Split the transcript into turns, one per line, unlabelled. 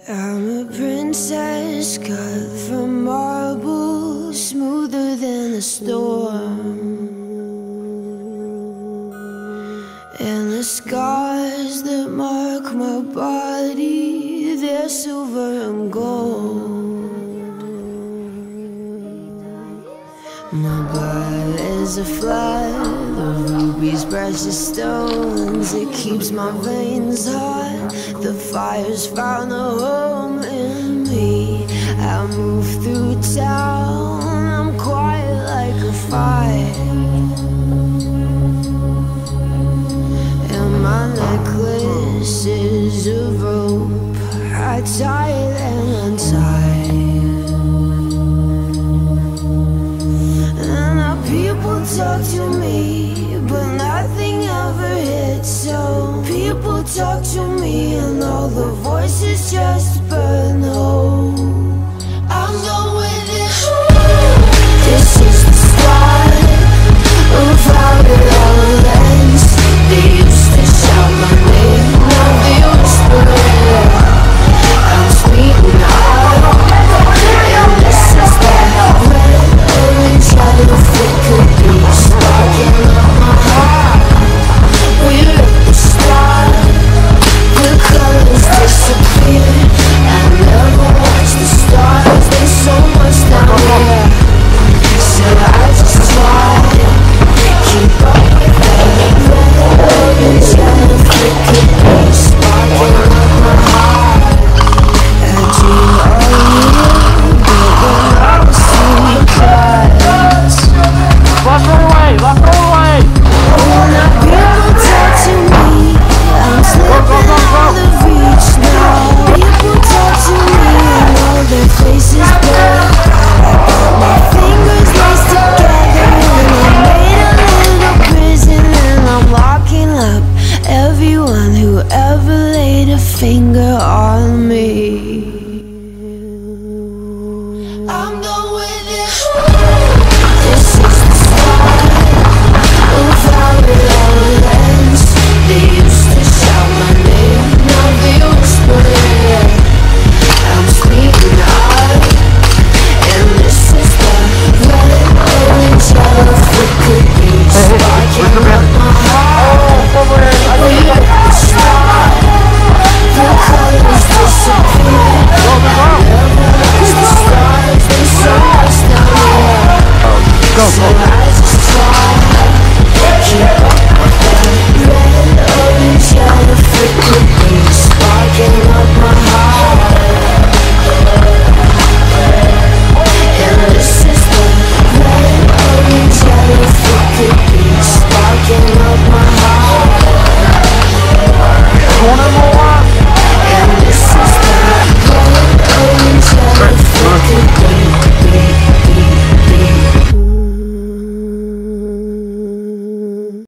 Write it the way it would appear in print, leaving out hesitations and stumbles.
I'm a princess cut from marble, smoother than a storm. And the scars that mark my body, they're silver and gold. My blood is a flood of rubies, precious stones. It keeps my veins hot. The fire's found a home in me. I move through town, I'm quiet like a fire. And my necklace is of rope, I tie it and untie. People talk to me, but nothing ever hits. So people talk to me, and all the voices just burn.